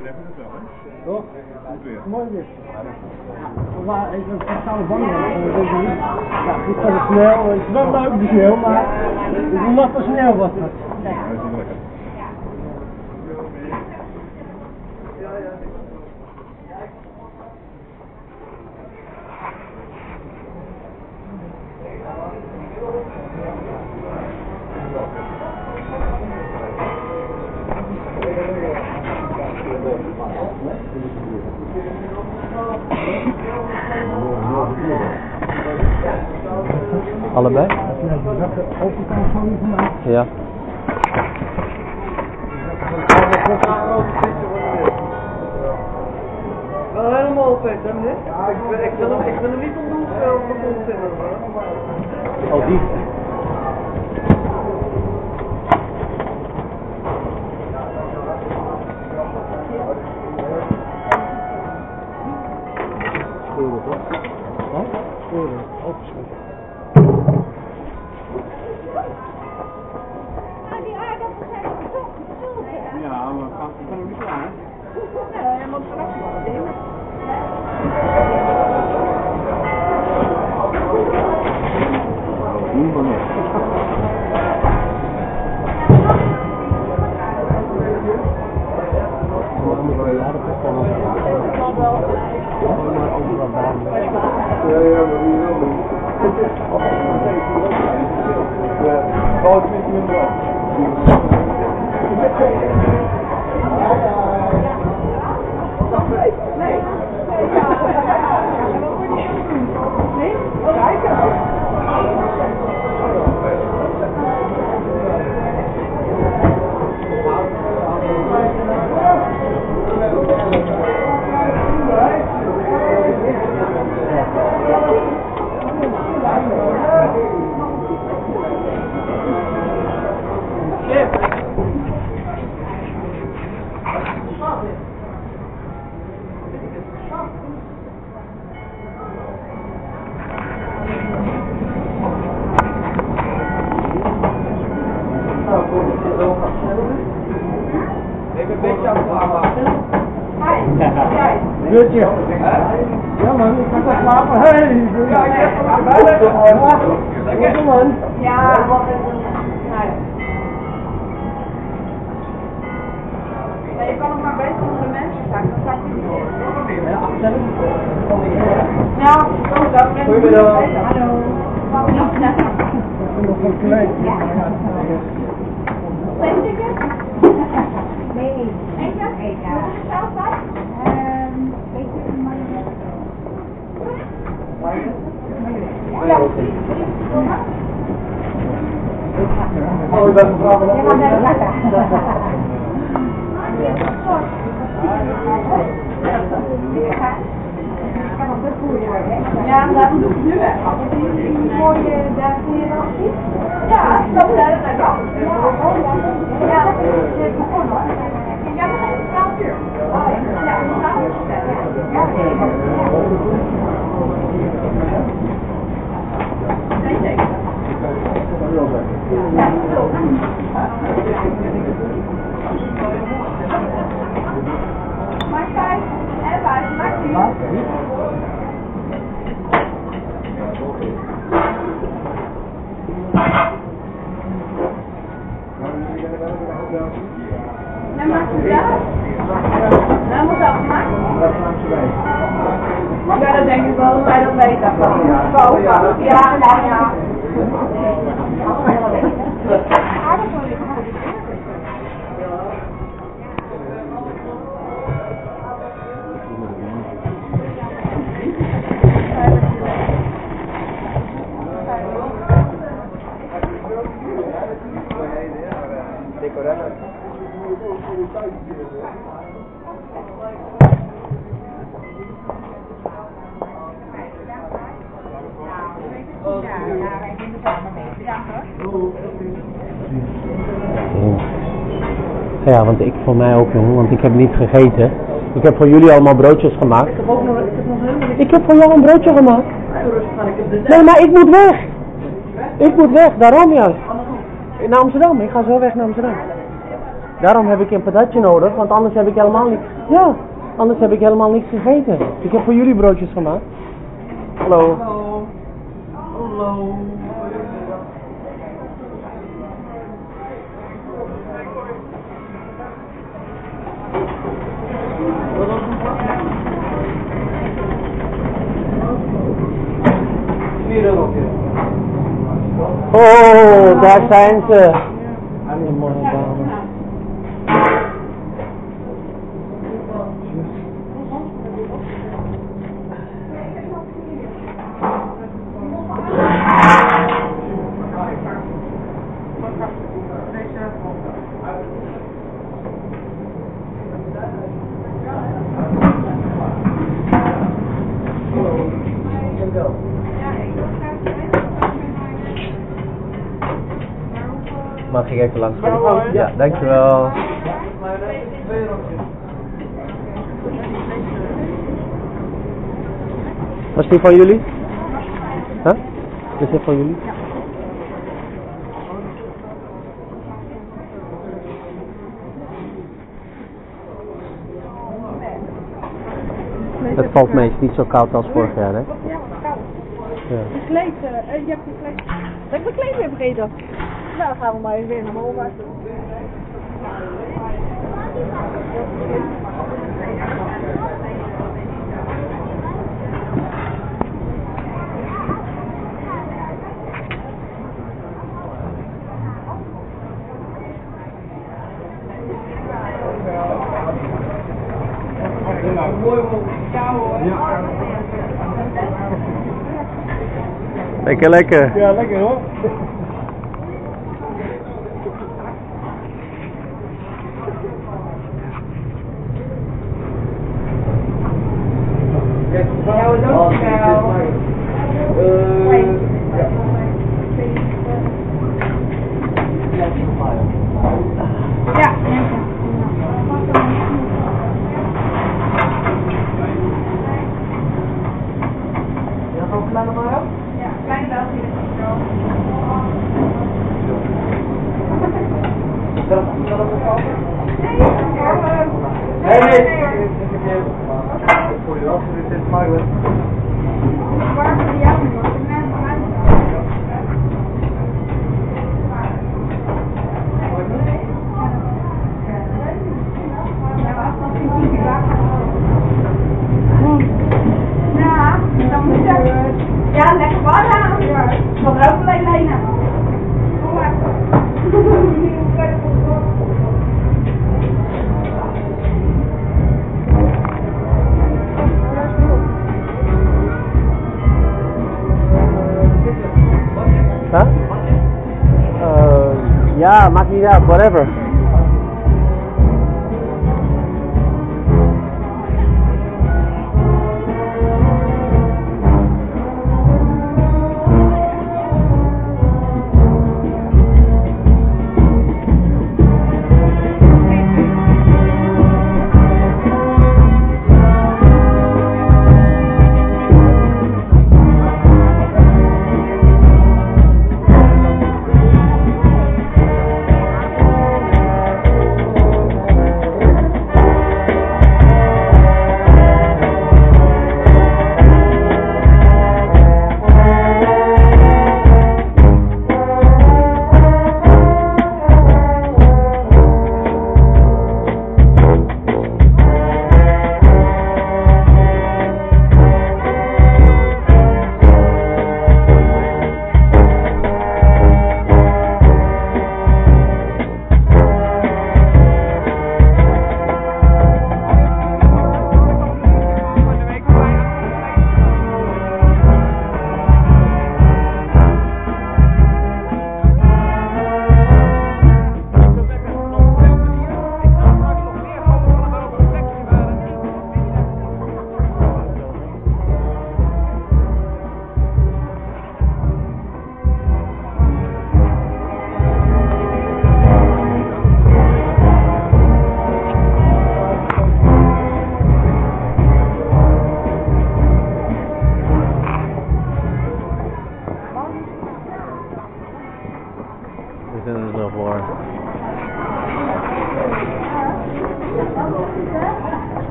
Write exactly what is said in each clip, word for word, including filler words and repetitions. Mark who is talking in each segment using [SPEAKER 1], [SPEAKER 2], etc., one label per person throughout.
[SPEAKER 1] treffen het wel, hè?
[SPEAKER 2] Toch?
[SPEAKER 1] Goed weer.
[SPEAKER 2] Mooi weer. Maar ik ben totaal bang. Ja, goed van de sneeuw. Het is wel leuk de sneeuw, maar hoe natte sneeuw was dat?
[SPEAKER 1] Ja, dat is niet lekker.
[SPEAKER 3] Allebei? Ja.
[SPEAKER 4] Wel helemaal op, hè, meneer? Ik wil, ik wil hem, ik wil hem niet om de hoek op de grond zetten, hoor.
[SPEAKER 3] Oh, die. Scheuren, toch? Wat? Scheuren, opscheuren.
[SPEAKER 1] Ja, maar gaan we nog niet klaar, hè?
[SPEAKER 5] Ja, helemaal straks wel.
[SPEAKER 1] Doen we nog.
[SPEAKER 4] Ja, ja, maar wie wil niet? Oh, het is minder af. Even een beetje afslapen.
[SPEAKER 2] Buurtje. Ja man, ik kan toch slapen. Hey!
[SPEAKER 4] Ja, ik heb hem erbij.
[SPEAKER 2] Lekker man.
[SPEAKER 5] Ja, wat is een... Nee, je kan nog maar beter onder de mensen zijn, dan zakt hij niet.
[SPEAKER 2] Ja, afstellen.
[SPEAKER 5] Ja, zo dat.
[SPEAKER 4] Goedemiddag.
[SPEAKER 5] Hallo. Wat is dat?
[SPEAKER 2] Ik ben nog een klein.
[SPEAKER 5] Twee tickets? Nee. Eén keer? Eén keer. Wat is het zelf bij? Ehm, weet je, maar... Ja,
[SPEAKER 4] Oh, ik ben mevrouw.
[SPEAKER 5] je gaat net lekker. Ja, daarom doe ik het nu weg. Die mooie daar hier nog ziet. Ja, dat is het net af. Ja, dat is begonnen hoor. Ja, nog even twaalf uur. Ja, we gaan het vertellen. Ja, nee, zeker. Ja, dat is ook. Maar kijk, en wij, maak die. En maak je dat? Nou, moet dat gemaakt? Ja, dat denk ik wel dat wij dat weten. Ja, ja, ja.
[SPEAKER 3] Ja, want ik voor mij ook, jongen, want ik heb niet gegeten. Ik heb voor jullie allemaal broodjes gemaakt.
[SPEAKER 4] Ik heb ook nog, ik heb nog helemaal niks.
[SPEAKER 3] Ik heb voor jou een broodje gemaakt.
[SPEAKER 4] Ik heb de
[SPEAKER 3] Nee, maar ik moet weg. Ik moet weg, daarom juist. Naar Amsterdam, ik ga zo weg naar Amsterdam. Daarom heb ik een patatje nodig, want anders heb ik helemaal niet... Ja, anders heb ik helemaal niks gegeten. Ik heb voor jullie broodjes gemaakt. Hallo.
[SPEAKER 4] Hallo. Hallo.
[SPEAKER 3] Oh, daar zijn ze. Een mooie dame. Mag ik even langs? Ja, dankjewel. Was die van jullie? Huh? Is dit van jullie? Het valt mee, het is niet zo koud als vorig jaar, hè?
[SPEAKER 5] Ja, koud.
[SPEAKER 3] Ja.
[SPEAKER 5] Je kleed, uh, je hebt je kleed. Dat ik mijn kleed weer vergeten. Nou, dan gaan we maar even weer naar boven.
[SPEAKER 3] Lekker, lekker.
[SPEAKER 2] Ja, lekker hoor.
[SPEAKER 4] Ja, we doen het wel.
[SPEAKER 5] Ja,
[SPEAKER 4] Ja, ook kleine Mario?
[SPEAKER 5] ja, klein België.
[SPEAKER 4] Nee, nee. Voor je af, dit is makkelijk.
[SPEAKER 5] Waar voor jou nu? Want ik ben van mij. Ja, dan moet je... Ja, lekker wat aan. Van ook alleen Lena. Kom maar.
[SPEAKER 3] Huh? Uh, ja, maakt niet uit, whatever.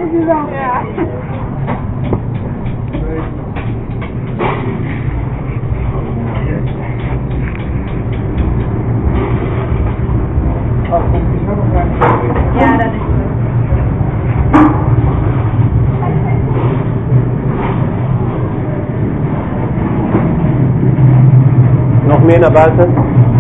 [SPEAKER 5] heb je wel. Ja. Ja, dat is goed.
[SPEAKER 3] Nog meer naar buiten.